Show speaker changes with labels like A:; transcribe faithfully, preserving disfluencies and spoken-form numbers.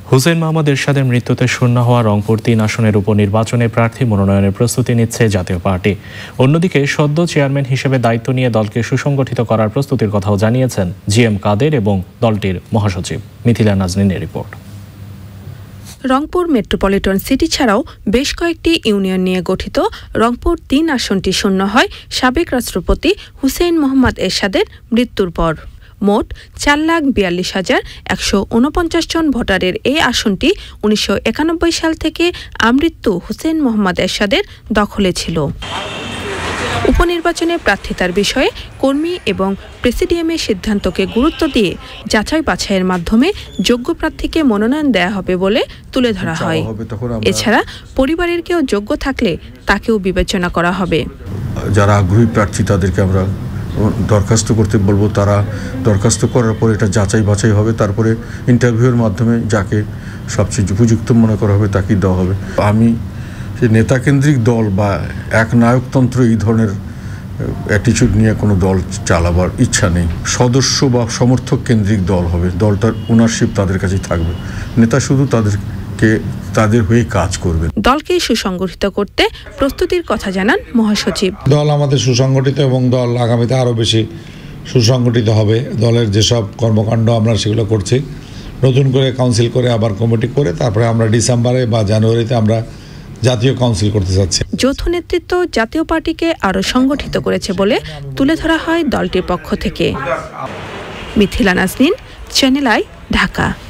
A: হুসেইন মোহাম্মদ এরশাদের মৃত্যুতে শূন্য হওয়া রংপুর তিন আসনের উপনির্বাচনে প্রার্থী মনোনয়নের প্রস্তুতি নিচ্ছে জাতীয় পার্টি। অন্যদিকে সদ্য চেয়ারম্যান হিসেবে দায়িত্ব নিয়ে দলকে সুসংগঠিত করার প্রস্তুতির কথাও জানিয়েছেন জি এম কাদের এবং দলটির মহাসচিব। মিথিলা নাজনীনের রিপোর্ট।
B: রংপুর মেট্রোপলিটন সিটি ছাড়াও বেশ কয়েকটি ইউনিয়ন নিয়ে গঠিত রংপুর তিন আসনটি শূন্য হয় সাবেক রাষ্ট্রপতি হুসেইন মোহাম্মদ এরশাদের মৃত্যুর পর। মোট চার লাখ বিয়াল্লিশ হাজার একশো উনপঞ্চাশ জন ভোটারের এই আসনটি উনিশশো একানব্বই সাল থেকে আমৃত্যু হুসেইন মোহাম্মদ এরশাদের দখলে ছিল। উপনির্বাচনে প্রার্থিতার বিষয়ে কর্মী এবং প্রেসিডিয়ামের সিদ্ধান্তকে গুরুত্ব দিয়ে যাচাই বাছাইয়ের মাধ্যমে যোগ্য প্রার্থীকে মনোনয়ন দেয়া হবে বলে তুলে ধরা হয়। এছাড়া পরিবারের কেউ যোগ্য থাকলে তাকেও বিবেচনা করা হবে।
C: যারা আগ্রহী প্রার্থী তাদেরকে আমরা দরখাস্ত করতে বলবো, তারা দরখাস্ত করার পরে এটা যাচাই বাছাই হবে, তারপরে ইন্টারভিউয়ের মাধ্যমে যাকে সবচেয়ে উপযুক্ত মনে করা হবে তাকেই দেওয়া হবে। আমি যে নেতাকেন্দ্রিক দল বা এক নায়কতন্ত্র এই ধরনের অ্যাটিচিউড নিয়ে কোনো দল চালাবার ইচ্ছা নেই। সদস্য বা সমর্থক কেন্দ্রিক দল হবে, দলটার ওনারশিপ তাদের কাছেই থাকবে, নেতা শুধু তাদেরকে তাদের হয়ে কাজ করবে।
B: দলকে সুসংগঠিত করতে প্রস্তুতির কথা জানান মহাসচিব।
D: দল আমাদের সুসংগঠিত এবং দল আগামীতে আরও বেশি সুসংগঠিত হবে। দলের যেসব কর্মকাণ্ড আমরা সেগুলো করছি, নতুন করে কাউন্সিল করে আবার কমিটি করে তারপরে আমরা ডিসেম্বরে বা জানুয়ারিতে আমরা জাতীয় কাউন্সিল করতে যাচ্ছি।
B: যৌথ নেতৃত্ব জাতীয় পার্টিকে আরও সংগঠিত করেছে বলে তুলে ধরা হয় দলটির পক্ষ থেকে। Mithila Nazneen, channel I, Dhaka.